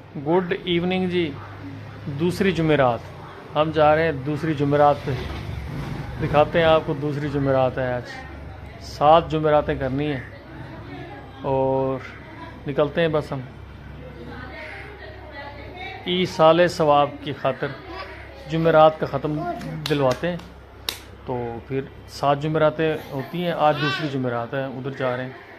Good evening जी। दूसरी जुमेरात हम जा रहे हैं, दूसरी जुमेरात पे दिखाते हैं आपको। दूसरी जुमेरात है आज, 7 जुमेरातें करनी है और निकलते हैं बस हम ई साले सवाब की खातिर जुमेरात का ख़त्म दिलवाते हैं। तो फिर 7 जुमेरातें होती हैं, आज दूसरी जुमेरात है, उधर जा रहे हैं।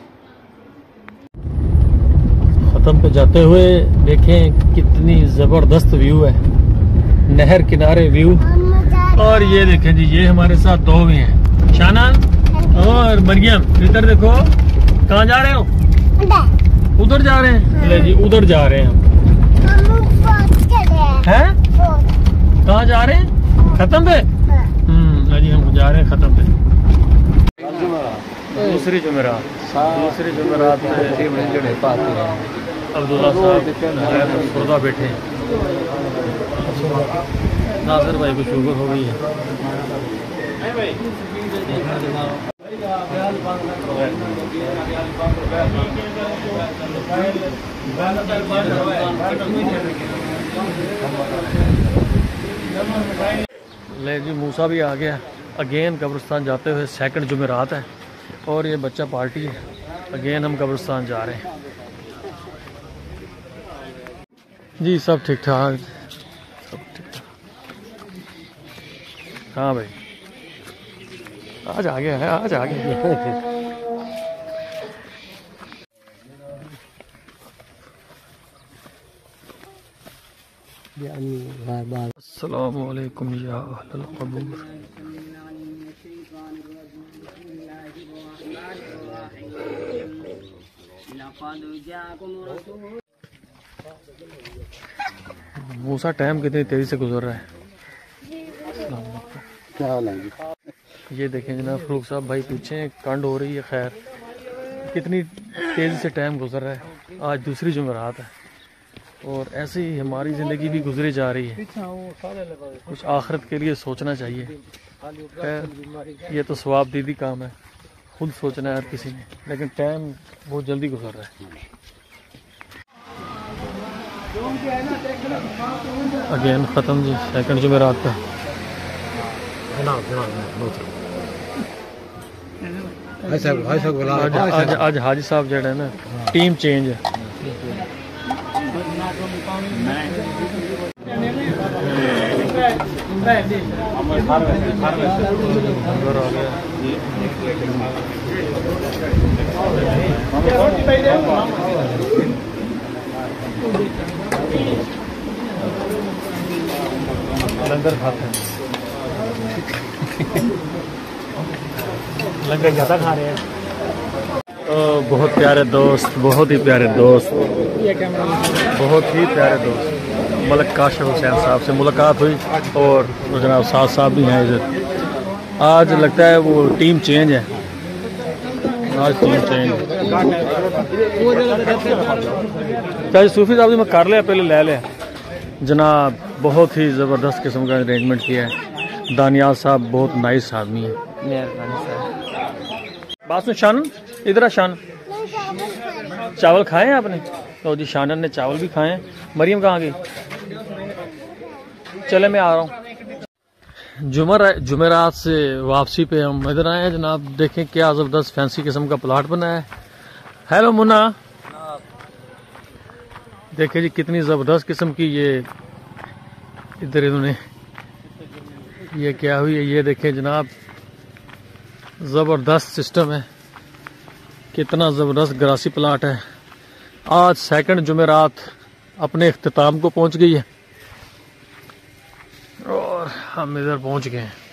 ख़त्म पे जाते हुए देखें कितनी ज़बरदस्त व्यू है, नहर किनारे व्यू। और ये देखें जी, ये हमारे साथ 2 भी हैं, शाना और मरियम। इधर देखो, कहाँ जा रहे हो? उधर जा रहे हैं। ले जी, उधर जा रहे हैं हम। हैं? कहाँ जा रहे हैं? ख़त्म पे? जी हम जा रहे हैं ख़त्म पे। दूसरी जुमेरात अब्दुल्ला साहब खुदा बैठे हैं। नासिर भाई को शुगर हो गई है। ले जी, मूसा भी आ गया। अगेन कब्रिस्तान जाते हुए, सेकंड जुमेरात है और ये बच्चा पार्टी है। अगेन हम कब्रिस्तान जा रहे हैं जी। सब ठीक ठाक, सब ठीक ठाक। हाँ भाई, आज आ गया है, आज आ गया। अस्सलामु अलैकुम या अहलल क़बूर। मूसा टाइम कितनी तेजी से गुजर रहा है। क्या हाल है? ये देखें जनाब, फरूक साहब भाई पीछे, कंड हो रही है। खैर, कितनी तेजी से टाइम गुजर रहा है। आज दूसरी जुमेरात है और ऐसे ही हमारी ज़िंदगी भी गुजरी जा रही है। कुछ आखिरत के लिए सोचना चाहिए। खैर, ये तो सवाब दीदी काम है, खुद सोचना है हर किसी ने, लेकिन टाइम बहुत जल्दी गुजर रहा है। अगेन ख़त्म जी, सेकंड जुमेरात पे। आज हाजी साहब जो है ना, टीम चेंज है। लंगर खाते हैं, लंगर ज़्यादा खा रहे हैं। बहुत प्यारे दोस्त, बहुत ही प्यारे दोस्त, बहुत ही प्यारे दोस्त मलिक काशिफ हुसैन साहब से मुलाकात हुई और जनाब साथ साहब भी हैं इधर। आज लगता है वो टीम चेंज है, आज टीम चेंज है। चाहे सूफी साहब मैं कर लिया, पहले ले लिया जनाब। बहुत ही ज़बरदस्त किस्म का अरेंजमेंट किया है। दानियाल साहब बहुत नाइस आदमी है। बात सुन शानन, इधर शान, चावल खाए हैं आपने? तो जी शानन ने चावल भी खाए हैं। मरियम कहाँ गई? चले मैं आ रहा हूँ। जुमेरात से वापसी पे हम इधर आए हैं जनाब। देखें क्या ज़बरदस्त फैंसी किस्म का प्लाट बना है। हेलो मुन्ना, देखिए जी कितनी ज़बरदस्त किस्म की ये इधर इन्होंने ये क्या हुई है। ये देखें जनाब, ज़बरदस्त सिस्टम है, कितना ज़बरदस्त ग्रासी प्लाट है। आज सेकंड जुमेरात अपने इख्तिताम को पहुंच गई है और हम इधर पहुंच गए हैं।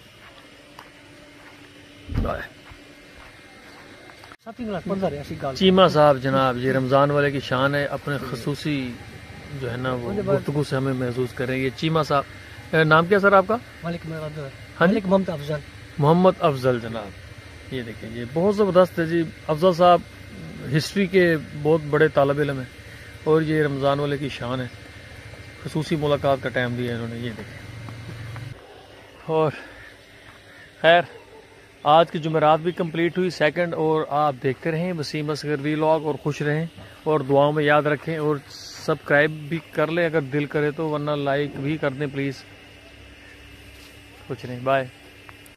चीमा साहब जनाब, ये रमज़ान वाले की शान है, अपने खसूसी जो है ना वो गुफ्तगू से हमें महसूस कर रहे हैं। ये चीमा साहब, नाम क्या सर आपका? हाँ जी, मोहम्मद अफजल जनाब। ये देखें, ये बहुत ज़बरदस्त है जी। अफजल साहब हिस्ट्री के बहुत बड़े तालिब इल्म हैं और ये रमज़ान वाले की शान है। खसूसी मुलाकात का टाइम दिया इन्होंने, ये देखें। और खैर, आज की जुमेरात भी कंप्लीट हुई सेकंड। और आप देखते रहें वसीम असगर वीलॉग और खुश रहें और दुआओं में याद रखें और सब्सक्राइब भी कर लें अगर दिल करे तो, वरना लाइक भी कर दें प्लीज़। कुछ नहीं, बाय।